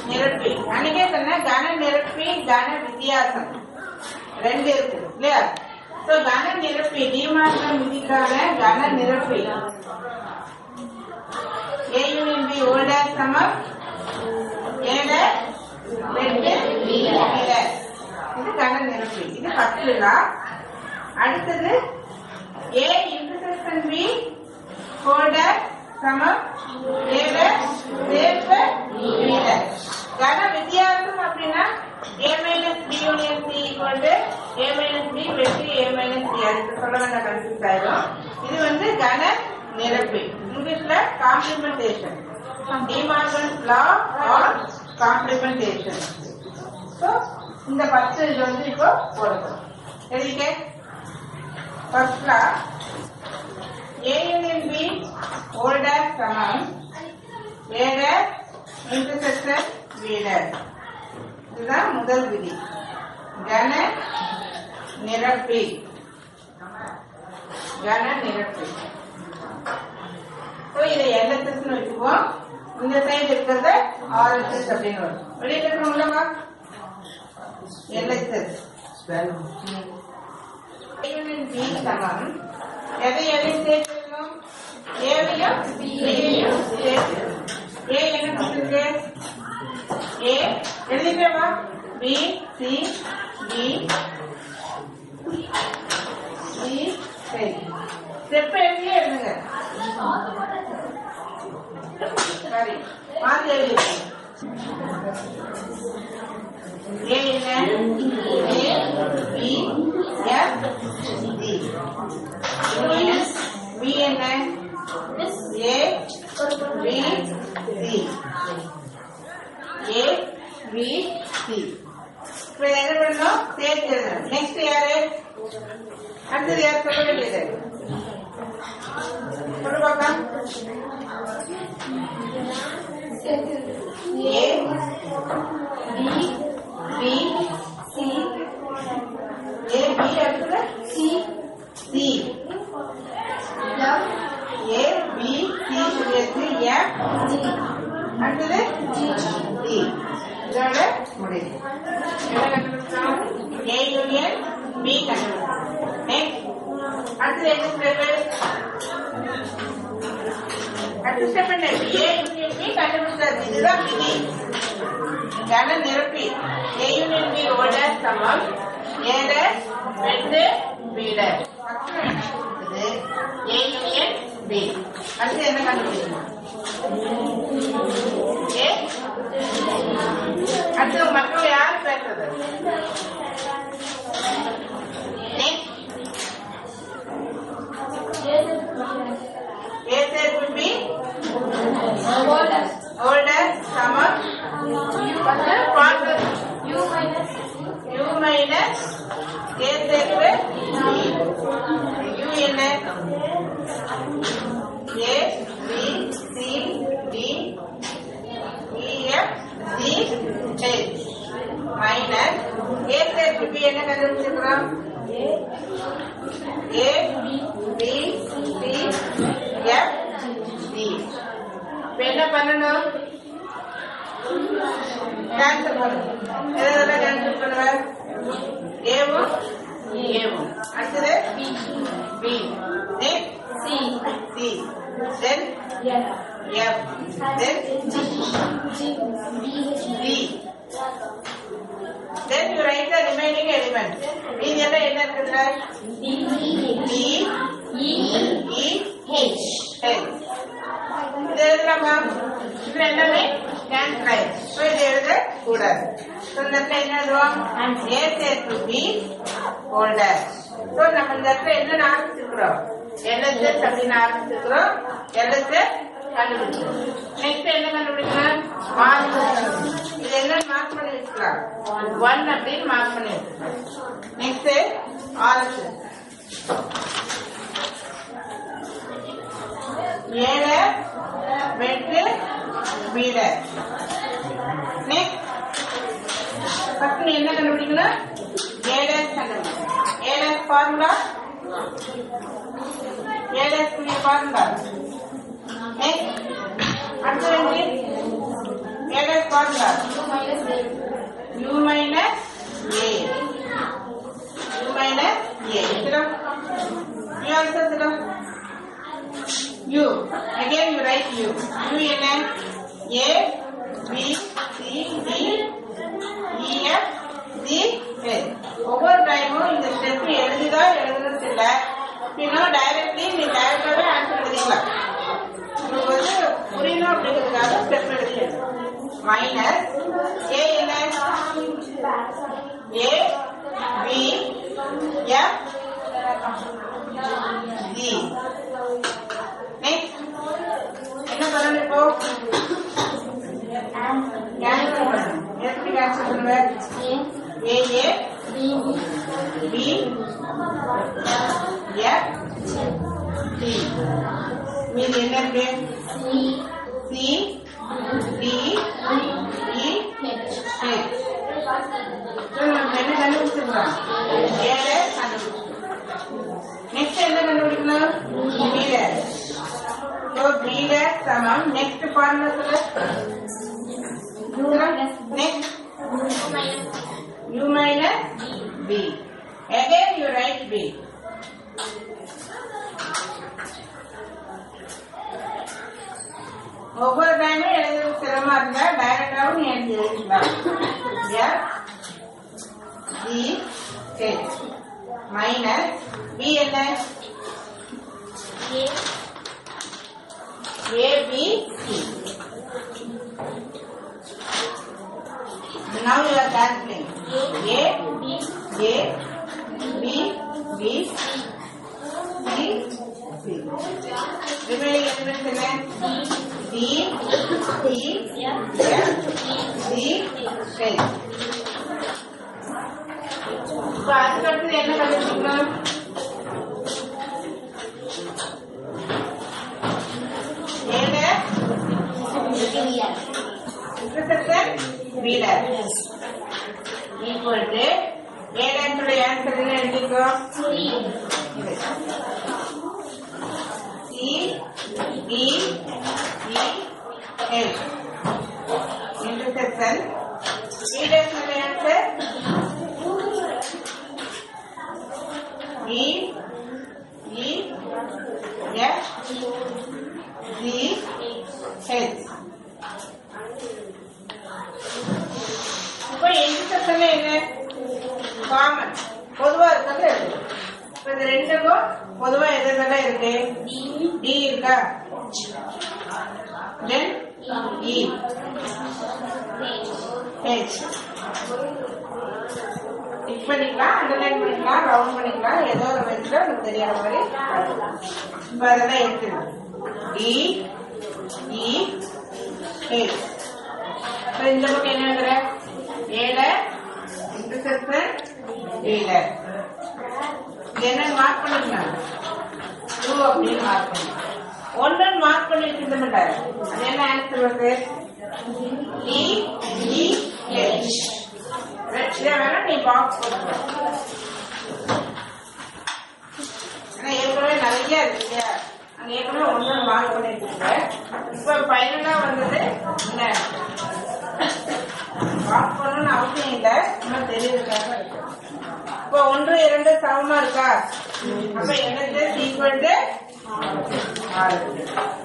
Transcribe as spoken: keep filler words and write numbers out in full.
நிரப்பி. அன்னைக்கே சொன்ன கன நிரப்பி கன வித்தியாசம் ரெண்டு இருக்கு இல்லையா? சோ கன நிரப்பி டிமார்க்கம் விதிக்கான கன நிரப்பி A union B O dash சமம் A dash வெட்டு B dash. இது கன நிரப்பி. இது ஃபர்ஸ்ட் லா. அடுத்தது A intersection B O dash சமம் A dash சேர்ப்பு B dash. கன வித்தியாசம் அப்படின்னா A minus B union C equal to A minus B வெட்டு A minus C. அதுக்கு சொல்ல வேண்டாம், கன்ஃபியூஸ் ஆயிடும். இது வந்து கன நிரப்பி. இங்கிலீஷ்ல complementation, De Morgan's law or complementation. So இந்த ஃபர்ஸ்ட் இது வந்து இப்போ போடுறோம். எழுதிக்க. First law A union B O dash சமம் A dash intersection B dash. இதுதான் முதல் விதி. கன நிரப்பி. கன நிரப்பி. இதை எல்எஸ்எஸ் வச்சுக்குவோம். இந்த சைடு இருக்கிறத ஆர்எஸ்எஸ் அப்படின்னு வரும். வெளியில இருக்கிறவங்களா எல்எஸ்எஸ் பி சமம் எதை எதையும் சேர்த்துக்கணும்? ஏவையும் பியையும் சேர்த்து. ஏ என்ன கொடுத்துருக்கு? ஏ எழுதிக்கவா? பி சி டி சி சரி. ஸ்டெப் எழுதியே எழுதுங்க. சரி, மாத்தி எழுதிருக்கேன். ஏ என்ன? A B F D. B என்ன? A B C. A B C. இப்ப என்ன பண்ணணும்? சேர்த்து எழுதணும். நெக்ஸ்ட் யாரு? அடுத்தது யார் சொல்ல வேண்டியது? சொல்லு பார்க்கலாம். A B B C A B அடுத்து C C F A B C சொல்லியாச்சு. F அடுத்தது D. இதோட முடியுது. என்ன கண்டுபிடிச்சோம்? A union B கண்டுபிடிச்சோம். நெக்ஸ்ட் அடுத்தது என்ன ஸ்டெப்? அடுத்த ஸ்டெப் என்ன? A union B கண்டுபிடிச்சது. இதுதான் விதி. கன நிரப்பி A union B O dash சமம் A dash வெட்டு B dash. அடுத்து A union B. அடுத்து என்ன கண்டுபிடிக்கணும்? A அடுத்து மக்கள் யார் பேசுறது? A சேர்ப்பு B O dash சமம் U minus U minus A சேர்ப்பு U என்ன? A B C D E F G H minus A சேர்ப்பு B என்ன கண்டுபிடிச்சிருக்கிறோம்? A B C F D. இப்ப என்ன பண்ணணும்? கேன்சல் பண்ணணும். எதெல்லாம் கேன்சல் பண்ணுவ? ஏவும் ஏவும். அடுத்தது B. Next C C. Then F. Then D. Then you write the remaining elements. மீதி எல்லாம் என்ன இருக்குதுல? D E E H. இது எழுதலாமா? இது எல்லாமே கேன்சல் ஆயிடுச்சு. ஸோ இது எழுத கூடாது. ஸோ இந்த இடத்துல என்ன எழுதுவோம்? A சேர்த்து B ஹோல்டர். ஸோ நம்ம இந்த இடத்துல என்ன ஆரம்பிச்சிருக்கிறோம்? எல்எஸ்எஸ் அப்படின்னு ஆரம்பிச்சிருக்கிறோம். எல்எஸ்எஸ் கண்டுபிடிச்சோம். நெக்ஸ்ட் என்ன கண்டுபிடிக்கலாம்? மார்க். இது என்ன மார்க் பண்ணி வச்சுக்கலாம்? ஒன் அப்படின்னு மார்க் பண்ணி வச்சுக்கலாம். நெக்ஸ்ட் ஆர்எஸ்எஸ் ஏழ வெட்டு வீட. நெக்ஸ்ட் ஃபர்ஸ்ட் என்ன கண்டுபிடிக்கணும்? ஏழஸ் கண்டுபிடிக்கணும். ஏழஸ் ஃபார்முலா ஏழஸ் ஃபார்முலா. நெக்ஸ்ட் அடுத்து A dash formula. U minus A. U minus A. Sit down. You also sit down. U. Again you write U. U in A, B, C, D, E, F, G, H. Over time, in the step, எழுதிதா எழுதுறது இல்ல. You know directly நீ டைரக்டாவே answer எழுதிக்கலாம். உங்களுக்கு வந்து புரியணும் அப்படிங்கிறதுக்காக step எழுதிடு. மைனஸ் A என்ன? A, B, F, G. Next. என்ன பண்ணணும் இப்போ? கேன்சல் பண்ணணும். எப்படி கேன்சல் பண்ணுவ? A, A, B, F, T. மீதி என்ன இருக்கு? C, D, E, H. நம்ம என்ன கண்டுபிடிச்சிருக்கோம்? A dash கண்டுபிடிச்சிருக்கோம். நெக்ஸ்ட் என்ன கண்டுபிடிக்கணும்? B dash. So B dash சமம் next formula சொல்லு. Next U minus B. Again you write B. ஒவ்வொரு டைமும் எழுதுறது சிரமமா இருந்தா டைரக்டாவும் நீ எழுதி எழுதிக்கலாம். F, G, H. Minus B என்ன? A, B, C. Now you are cancelling. A, A, B, B, C, C. Remaining elements என்ன? D, E, F, G, H. இப்போ அதுக்கடுத்து என்ன கண்டுபிடிக்கணும்? A dash intersection B dash equal to A dash உடைய answer என்ன எழுதிக்கோ? C, D, E, H. Intersection B dash உடைய answer E, E, F, G, H. இப்போ இன்டர்செக்ஷன்ல என்ன? காமன் பொதுவா இருக்கிறது இருக்கு. இப்போ இந்த ரெண்டுக்கும் பொதுவா எதெல்லாம் இருக்கு? D இருக்கா? Then E, H. டிக் பண்ணிக்கலாம், அண்டர்லைன் பண்ணிக்கலாம், ரவுண்ட் பண்ணிக்கலாம், ஏதோ ஒரு வச்சுல நமக்கு தெரியாத மாதிரி. இப்போ அதெல்லாம் இருக்கு. D, E, H. இப்போ இந்த பக்கம் என்ன எழுதுற? A dash intersection B dash. இது என்ன மார்க் பண்ணிக்கலாம்? டூ அப்படின்னு மார்க் பண்ணி ஒன்னு மார்க் பண்ணி வச்சிருந்தோம்டாரு. அது என்ன ஆன்சர் வருது? E, E, H. இதை வேணா நீ பாக்ஸ் போட்டுக்கலாம். ஏன்னா ஏற்கனவே நிறைய இருக்கு இல்லையா? அங்க ஏற்கனவே ஒன்னு மார்க் பண்ணி வச்சிருக்கேன். இப்ப ஃபைனலா வந்தது என்ன? பாக்ஸ் பண்ணணும்னு அவசியம் இல்லை, இன்னும் தெரியுதுக்காக இருக்கு. இப்போ ஒன்று இரண்டு சமமா இருக்கா? அப்ப எனக்கு ஈக்குவல் டு ஆறு.